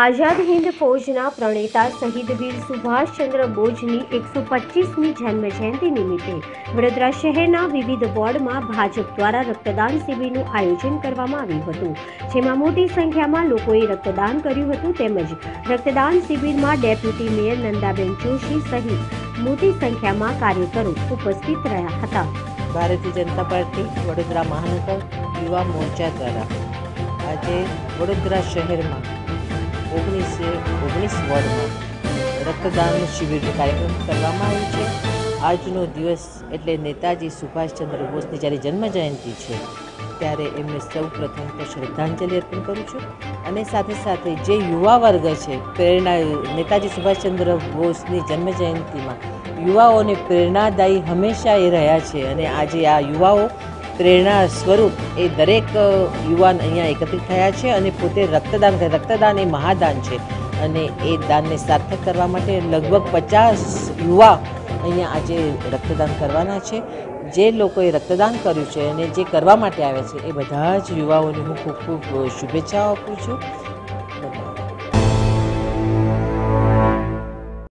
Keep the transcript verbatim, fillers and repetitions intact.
આઝાદ હિન્દ ફૌજના પ્રણેતા શહીદ વીર સુભાષચંદ્ર બોઝની એકસો પચીસમી જન્મ જયંતિ નિમિત્તે વડોદરા શહેરના વિવિધ વોર્ડમાં ભાજપ દ્વારા રક્તદાન શિબિરનું આયોજન કરવામાં આવ્યું હતું, જેમાં મોટી સંખ્યામાં લોકોએ રક્તદાન કર્યું હતું તેમજ રક્તદાન શિબિરમાં ડેપ્યુટી મેયર નંદાબેન જોશી સહિત મોટી સંખ્યામાં કાર્યકરો ઉપસ્થિત રહ્યા હતા। ભારતીય જનતા પાર્ટી વડોદરા મહાનગર યુવા મોરચા દ્વારા આજે વડોદરા શહેરમાં ઓગણીસે ઓગણીસ વોર્ડમાં રક્તદાન શિબિરનો કાર્યક્રમ કરવામાં આવ્યો છે। આજનો દિવસ એટલે નેતાજી સુભાષચંદ્ર બોઝની જ્યારે જન્મજયંતિ છે ત્યારે એમને સૌ પ્રથમ તો શ્રદ્ધાંજલિ અર્પણ કરું છું અને સાથે સાથે જે યુવા વર્ગ છે પ્રેરણા નેતાજી સુભાષચંદ્ર બોઝની જન્મજયંતિમાં યુવાઓને પ્રેરણાદાયી હંમેશા એ રહ્યા છે અને આજે આ યુવાઓ પ્રેરણા સ્વરૂપ એ દરેક યુવાન અહીંયા એકત્રિત થયા છે અને પોતે રક્તદાન કરે। રક્તદાન એ મહાદાન છે અને એ દાનને સાર્થક કરવા માટે લગભગ પચાસ યુવા અહીંયા આજે રક્તદાન કરવાના છે। જે લોકોએ રક્તદાન કર્યું છે અને જે કરવા માટે આવ્યા છે એ બધા જ યુવાઓને હું ખૂબ ખૂબ શુભેચ્છાઓ આપું છું।